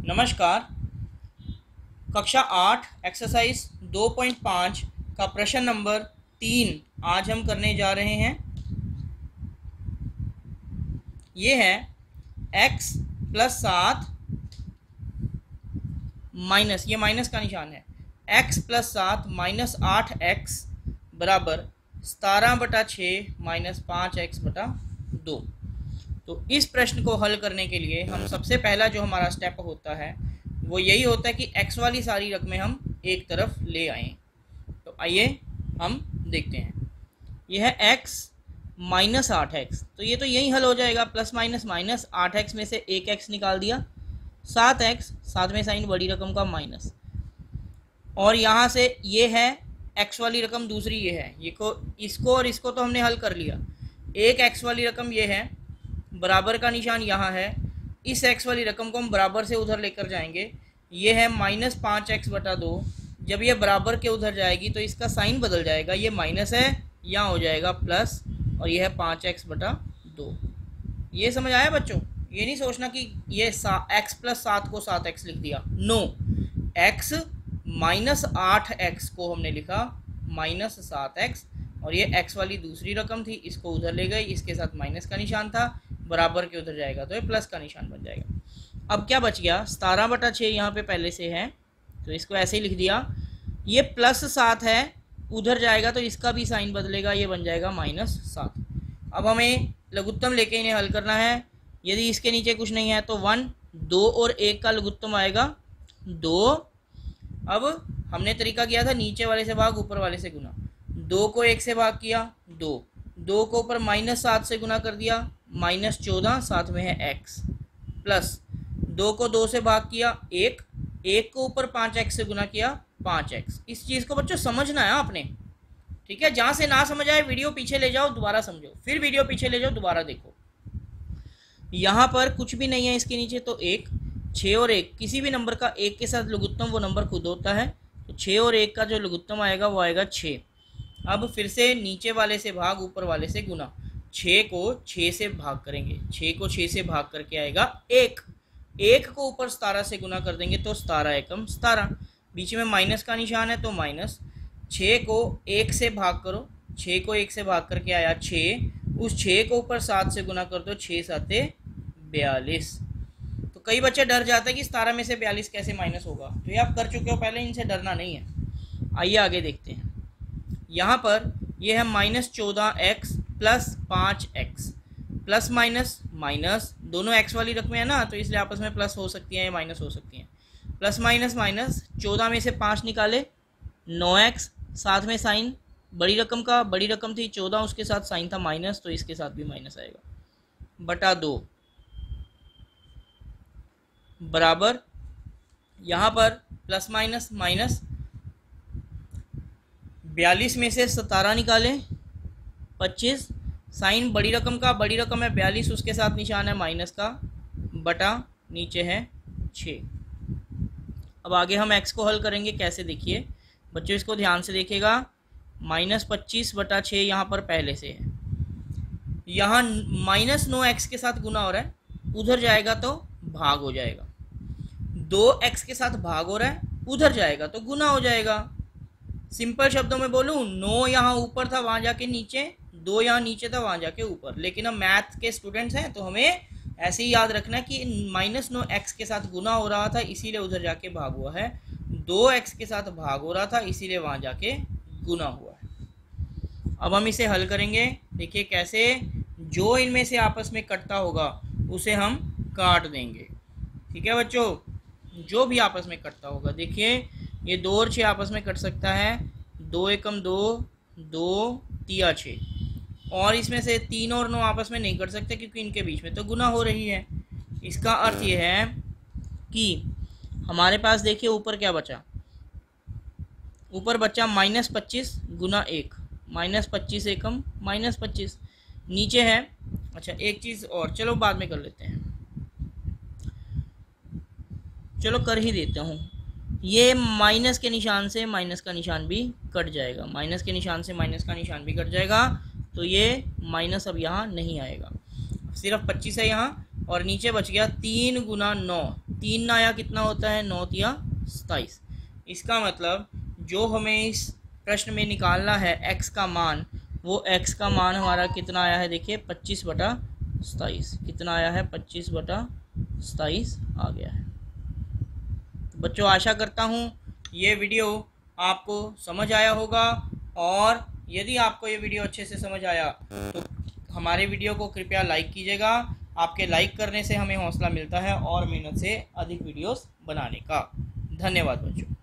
नमस्कार। कक्षा 8 एक्सरसाइज 2.5 का प्रश्न नंबर 3 आज हम करने जा रहे हैं। ये है x प्लस 7 माइनस, ये माइनस का निशान है, x प्लस 7 माइनस 8x बराबर 17/6 माइनस 5x/2। तो इस प्रश्न को हल करने के लिए हम सबसे पहला जो हमारा स्टेप होता है वो यही होता है कि x वाली सारी रकमें हम एक तरफ ले आएं। तो आइए हम देखते हैं। यह है x माइनस 8x, तो ये तो यही हल हो जाएगा। प्लस माइनस माइनस 8x में से 1x निकाल दिया, 7x, साथ में साइन बड़ी रकम का माइनस, और यहाँ से ये है x वाली रकम दूसरी, ये है, ये को इसको और इसको तो हमने हल कर लिया। एक x वाली रकम ये है, बराबर का निशान यहाँ है, इस x वाली रकम को हम बराबर से उधर लेकर जाएंगे। ये है माइनस 5x/2। जब ये बराबर के उधर जाएगी तो इसका साइन बदल जाएगा, ये माइनस है, यहाँ हो जाएगा प्लस, और ये है 5x/2। ये समझ आया बच्चों? ये नहीं सोचना कि ये x प्लस 7 को 7x लिख दिया, नो, x माइनस 8x को हमने लिखा माइनस 7x, और ये x वाली दूसरी रकम थी, इसको उधर ले गए, इसके साथ माइनस का निशान था, बराबर के उधर जाएगा तो ये प्लस का निशान बन जाएगा। अब क्या बच गया? 17/6 यहाँ पे पहले से है तो इसको ऐसे ही लिख दिया। ये प्लस 7 है, उधर जाएगा तो इसका भी साइन बदलेगा, ये बन जाएगा माइनस 7। अब हमें लघुत्तम लेके इन्हें हल करना है। यदि इसके नीचे कुछ नहीं है तो 1, 2 और 1 का लघुत्तम आएगा 2। अब हमने तरीका किया था नीचे वाले से भाग ऊपर वाले से गुना, 2 को 1 से भाग किया 2, 2 को ऊपर माइनस 7 से गुना कर दिया माइनस 14, साथ में है x, प्लस 2 को 2 से भाग किया 1, 1 को ऊपर 5x से गुना किया 5x। इस चीज़ को बच्चों समझना है आपने, ठीक है? जहाँ से ना समझ आए वीडियो पीछे ले जाओ, दोबारा समझो, फिर वीडियो पीछे ले जाओ, दोबारा देखो। यहाँ पर कुछ भी नहीं है इसके नीचे तो 1, 6 और 1, किसी भी नंबर का 1 के साथ लघुत्तम वो नंबर खुद होता है, तो 6 और 1 का जो लघुत्तम आएगा वो आएगा 6। अब फिर से नीचे वाले से भाग ऊपर वाले से गुना, 6 को 6 से भाग करेंगे, 6 को 6 से भाग करके आएगा 1, 1 को ऊपर 17 से गुना कर देंगे तो 17 एकम 17, बीच में माइनस का निशान है तो माइनस, 6 को 1 से भाग करो, 6 को 1 से भाग करके आया 6, उस 6 को ऊपर 7 से गुना कर दो, 6 7 42। तो कई बच्चे डर जाते हैं कि 17 में से 42 कैसे माइनस होगा, तो ये आप कर चुके हो पहले, इनसे डरना नहीं है। आइए आगे देखते हैं। यहाँ पर यह है minus 14x plus 5x, plus minus minus, दोनों x वाली रकमें हैं ना, तो इसलिए आपस में प्लस हो सकती हैं या माइनस हो सकती हैं। प्लस माइनस माइनस, 14 में से 5 निकाले 9x, साथ में साइन बड़ी रकम का, बड़ी रकम थी 14, उसके साथ साइन था माइनस, तो इसके साथ भी माइनस आएगा, बटा 2 बराबर, यहाँ पर प्लस माइनस माइनस, 42 में से 17 निकाले 25, साइन बड़ी रकम का, बड़ी रकम है 42, उसके साथ निशान है माइनस का, बटा नीचे है 6। अब आगे हम x को हल करेंगे, कैसे देखिए बच्चों, इसको ध्यान से देखिएगा। माइनस 25/6 यहाँ पर पहले से है, यहाँ माइनस 9x के साथ गुना हो रहा है, उधर जाएगा तो भाग हो जाएगा, 2x के साथ भाग हो रहा है, उधर जाएगा तो गुना हो जाएगा। सिंपल शब्दों में बोलूँ, 9 यहाँ ऊपर था वहाँ जाके नीचे, 2 यहाँ नीचे था वहाँ जाके ऊपर, लेकिन हम मैथ के स्टूडेंट्स हैं तो हमें ऐसे ही याद रखना है कि माइनस 9x के साथ गुना हो रहा था इसीलिए उधर जाके भाग हुआ है, 2x के साथ भाग हो रहा था इसीलिए वहाँ जाके गुना हुआ है। अब हम इसे हल करेंगे, देखिए कैसे, जो इनमें से आपस में कटता होगा उसे हम काट देंगे, ठीक है बच्चों? जो भी आपस में कटता होगा, देखिए ये 2 और 6 आपस में कट सकता है, 2 एकम 2, 2 तिया 6, और इसमें से 3 और 9 आपस में नहीं कट सकते क्योंकि इनके बीच में तो गुना हो रही है। इसका अर्थ ये है कि हमारे पास देखिए ऊपर क्या बचा, ऊपर बचा माइनस 25 गुना 1, माइनस 25 एकम माइनस 25, नीचे है, अच्छा एक चीज़ और, चलो बाद में कर लेते हैं, चलो कर ही देता हूँ, ये माइनस के निशान से माइनस का निशान भी कट जाएगा, माइनस के निशान से माइनस का निशान भी कट जाएगा, तो ये माइनस अब यहाँ नहीं आएगा, सिर्फ 25 है यहाँ, और नीचे बच गया 3 गुना 9, 3 आया कितना होता है, 9 या 27। इसका मतलब जो हमें इस प्रश्न में निकालना है x का मान, वो x का मान हमारा कितना आया है, देखिए 25/27। कितना आया है, 25/27 आ गया है। तो बच्चों आशा करता हूँ ये वीडियो आपको समझ आया होगा, और यदि आपको ये वीडियो अच्छे से समझ आया तो हमारे वीडियो को कृपया लाइक कीजिएगा। आपके लाइक करने से हमें हौसला मिलता है और मेहनत से अधिक वीडियोस बनाने का। धन्यवाद बच्चों।